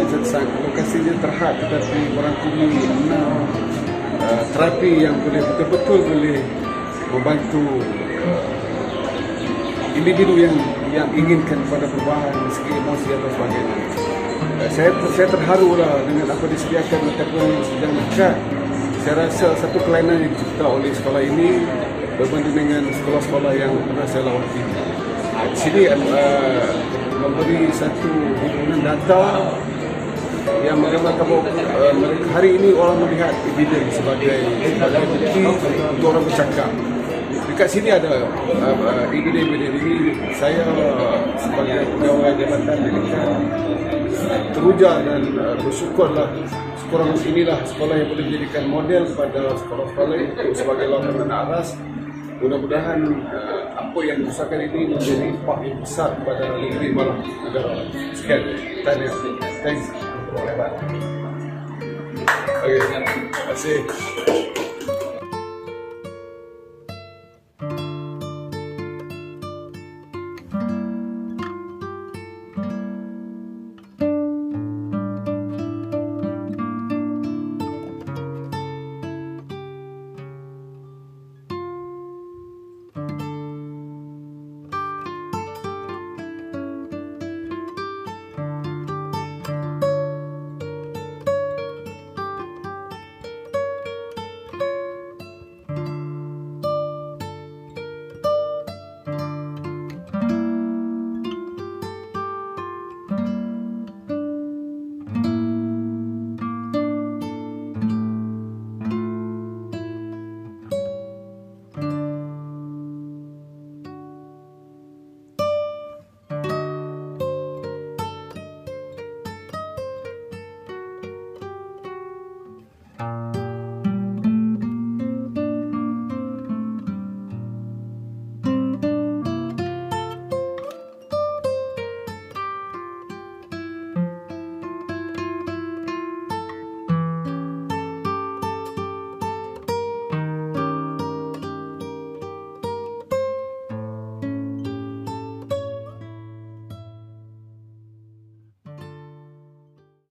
lokasinya terhad, tetapi merangkumi 6 terapi yang betul-betul boleh membantu individu yang inginkan pada perubahan segi emosi atau sebagainya. Saya terharu lah dengan apa disediakan ataupun yang sedang dekat. Saya rasa satu kelainan yang dicipta oleh sekolah ini berbanding dengan sekolah-sekolah yang pernah saya lawati. Di sini memberi satu himpunan data yang menggambarkan bahawa hari ini orang melihat evidence sebagai bukti untuk orang bercakap. Dekat sini ada evidence ini. Saya sebagai pegawai jabatan pendidikan teruja dan bersyukurlah sekurang inilah sekolah yang boleh dijadikan model kepada sekolah-sekolah itu sebagai lawan aras. Mudah-mudahan apa yang diusahakan ini menjadi impak yang besar kepada negeri malah negara. Sekian. Thanks. Terima kasih.